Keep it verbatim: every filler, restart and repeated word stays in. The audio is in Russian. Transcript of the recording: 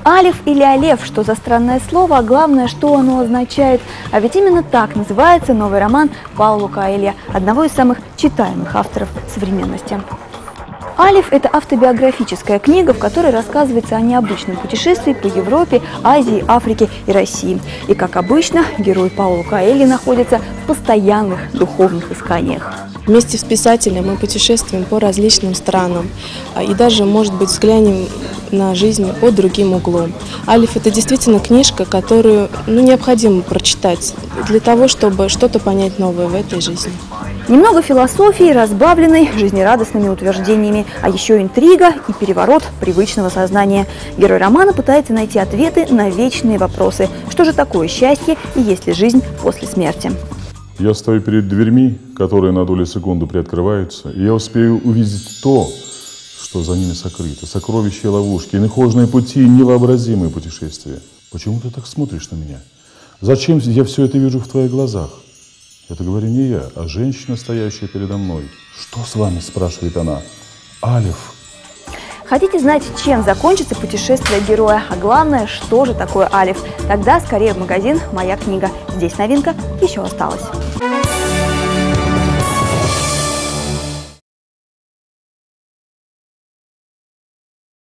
Алиф или Алеф, что за странное слово, а главное, что оно означает. А ведь именно так называется новый роман Пауло Коэльо, одного из самых читаемых авторов современности. «Алиф» – это автобиографическая книга, в которой рассказывается о необычном путешествии по Европе, Азии, Африке и России. И, как обычно, герой Пауло Коэльо находится в постоянных духовных исканиях. Вместе с писателем мы путешествуем по различным странам и даже, может быть, взглянем на жизнь под другим углом. «Алиф» – это действительно книжка, которую ну, необходимо прочитать для того, чтобы что-то понять новое в этой жизни. Немного философии, разбавленной жизнерадостными утверждениями, а еще интрига и переворот привычного сознания. Герой романа пытается найти ответы на вечные вопросы. Что же такое счастье и есть ли жизнь после смерти? Я стою перед дверьми, которые на долю секунды приоткрываются, и я успею увидеть то, что за ними сокрыто. Сокровища и ловушки, нехоженные пути, невообразимые путешествия. Почему ты так смотришь на меня? Зачем я все это вижу в твоих глазах? Это говорю не я, а женщина, стоящая передо мной. Что с вами, спрашивает она. Алиф. Хотите знать, чем закончится путешествие героя? А главное, что же такое Алиф? Тогда скорее в магазин «Моя книга». Здесь новинка еще осталась.